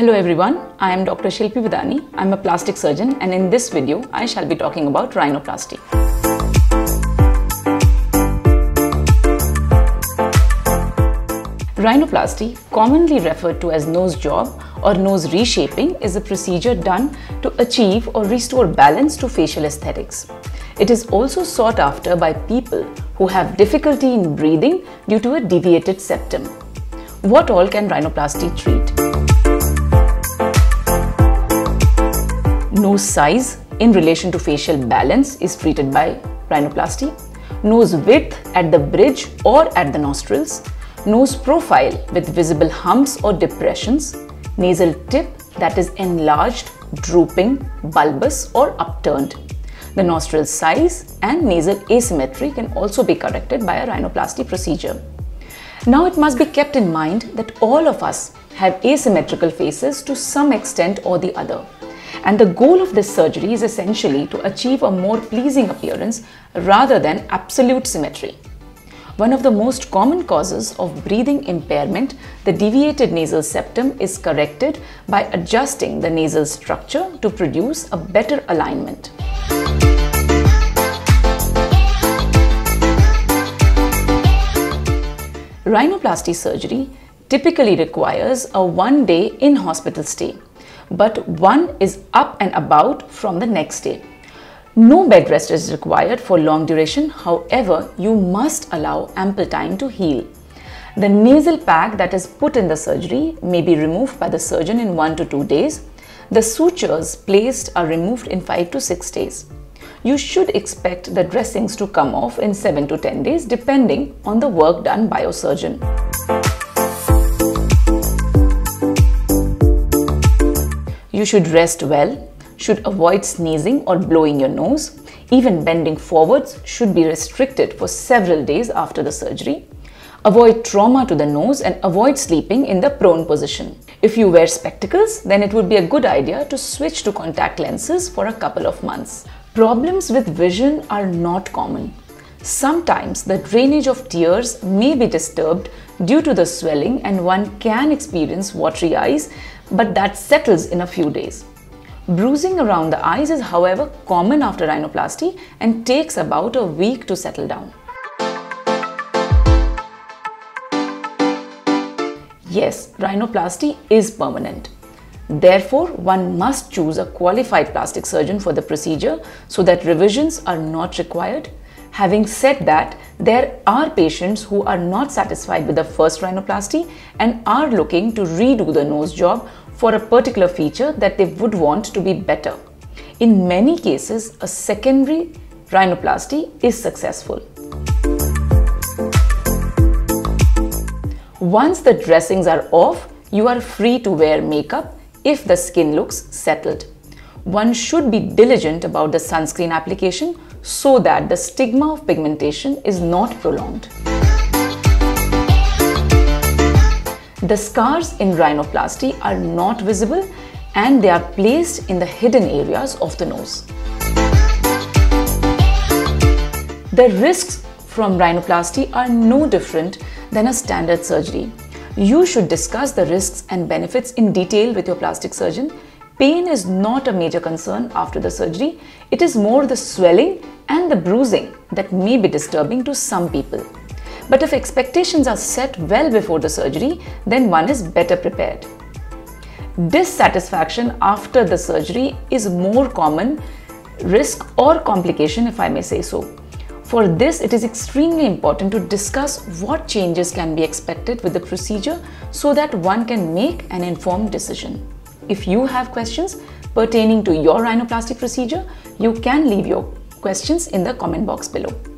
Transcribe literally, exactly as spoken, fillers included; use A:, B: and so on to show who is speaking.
A: Hello everyone, I am Doctor Shilpi Bhadani. I am a plastic surgeon, and in this video I shall be talking about rhinoplasty. Rhinoplasty, commonly referred to as nose job or nose reshaping, is a procedure done to achieve or restore balance to facial aesthetics. It is also sought after by people who have difficulty in breathing due to a deviated septum. What all can rhinoplasty treat? Nose size in relation to facial balance is treated by rhinoplasty. Nose width at the bridge or at the nostrils. Nose profile with visible humps or depressions. Nasal tip that is enlarged, drooping, bulbous or upturned. The nostril size and nasal asymmetry can also be corrected by a rhinoplasty procedure. Now it must be kept in mind that all of us have asymmetrical faces to some extent or the other. And the goal of this surgery is essentially to achieve a more pleasing appearance rather than absolute symmetry. One of the most common causes of breathing impairment, the deviated nasal septum, is corrected by adjusting the nasal structure to produce a better alignment. Rhinoplasty surgery typically requires a one-day in-hospital stay, but one is up and about from the next day. No bed rest is required for long duration. However, you must allow ample time to heal. The nasal pack that is put in the surgery may be removed by the surgeon in one to two days. The sutures placed are removed in five to six days. You should expect the dressings to come off in seven to ten days depending on the work done by your surgeon. You should rest well, should avoid sneezing or blowing your nose. Even bending forwards should be restricted for several days after the surgery. Avoid trauma to the nose and avoid sleeping in the prone position. If you wear spectacles, then it would be a good idea to switch to contact lenses for a couple of months. Problems with vision are not common. Sometimes the drainage of tears may be disturbed due to the swelling and one can experience watery eyes, but that settles in a few days. Bruising around the eyes is, however, common after rhinoplasty and takes about a week to settle down. Yes, rhinoplasty is permanent. Therefore, one must choose a qualified plastic surgeon for the procedure so that revisions are not required. Having said that, there are patients who are not satisfied with the first rhinoplasty and are looking to redo the nose job for a particular feature that they would want to be better. In many cases, a secondary rhinoplasty is successful. Once the dressings are off, you are free to wear makeup if the skin looks settled. One should be diligent about the sunscreen application so that the stigma of pigmentation is not prolonged. The scars in rhinoplasty are not visible and they are placed in the hidden areas of the nose. The risks from rhinoplasty are no different than a standard surgery. You should discuss the risks and benefits in detail with your plastic surgeon. Pain is not a major concern after the surgery. It is more the swelling and the bruising that may be disturbing to some people. But if expectations are set well before the surgery, then one is better prepared. Dissatisfaction after the surgery is more common risk or complication, if I may say so. For this, it is extremely important to discuss what changes can be expected with the procedure so that one can make an informed decision. If you have questions pertaining to your rhinoplasty procedure, you can leave your questions in the comment box below.